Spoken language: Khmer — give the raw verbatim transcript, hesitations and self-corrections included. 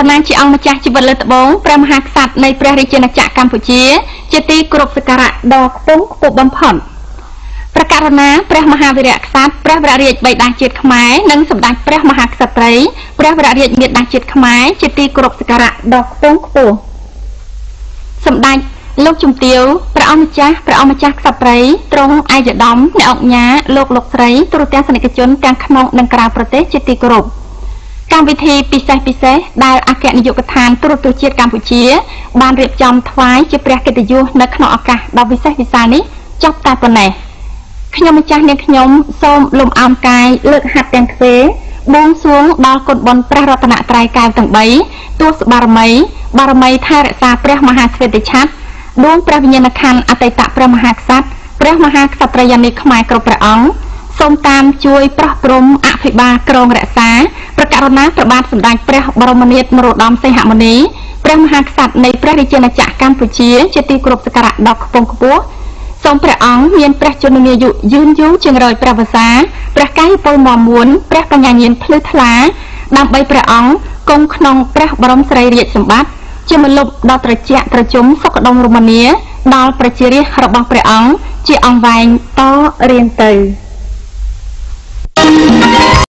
ណាជាអង្គម្ចាស់ជីវិតលើត្បូងព្រះមហាក្សត្រនៃព្រះរាជាណាចក្រកម្ពុជាជាទីគោរពសក្ការៈដ៏ខ្ពង់ខ្ពស់បំផុតប្រកាសណាព្រះមហាវីរក្សត្រព្រះវររាជបិតាជាតិខ្មែរនិងសម្ដេចព្រះមហាក្សត្រីព្រះវររាជមាតាជាតិខ្មែរជាទីគោរពសក្ការៈដ៏ខ្ពង់ខ្ពស់សម្ដេចលោកជំទាវព្រះអង្គម្ចាស់ព្រះអង្គម្ចាស់ក្សត្រីទ្រង់ឯកឧត្តមអ្នកអង្គញាលោកលោកស្រីទូរទស្សនិកជនទាំងក្នុងនិងក្រៅប្រទេសជាទីគោរពកម្មវិធីពិសេសពិសេសដែលអគ្គនាយកដ្ឋានទូរទស្សន៍ជាតិកម្ពុជាបានរៀបចំថ្វាយជាព្រះកិត្តិយសនៅក្នុងឱកាសដ៏វិសេសវិសាលនេះចប់តែប៉ុណ្ណេះខ្ញុំម្ចាស់នាងខ្ញុំសូមលំអោនកាយលើកហាត់ទាំងទ្វេបួងសួងដល់គុណបុណ្យព្រះរតនត្រ័យកែវទាំង3ទូសបារមីបារមីថែរក្សាព្រះមហាស្វេតឆ័ត្រដួងព្រះវិញ្ញាណក្ខន្ធអតីតព្រះមហាក្សត្រព្រះមហាក្សត្រយានីខ្មែរគ្រប់ព្រះអង្គសូមតាមជួយប្រោះព្រំអភិបាលក្រងរក្សាប្រកាសណាព្រះបាទសម្ដេចព្រះបរមនាថនរោត្តមសីហមុនីព្រះមហាក្សត្រនៃព្រះរាជាណាចក្រកម្ពុជាជាទីគោរពសក្ការៈដ៏ខ្ពង់ខ្ពស់សូមព្រះអង្គមានព្រះជន្មាយុយឺនយូរជាងរយព្រះវស្សាព្រះកាយពលមាំមួនព្រះបញ្ញាញាណភ្លឺថ្លាដើម្បីព្រះអង្គគង់ក្នុងព្រះបរមសារីរាជសម្បត្តិជាមលុបដ៏ត្រជាក់ត្រជុំសុខដុមរមនាដល់ប្រជារាស្ត្ររបស់ព្រះអង្គជាអង្គវែងតរៀងទៅ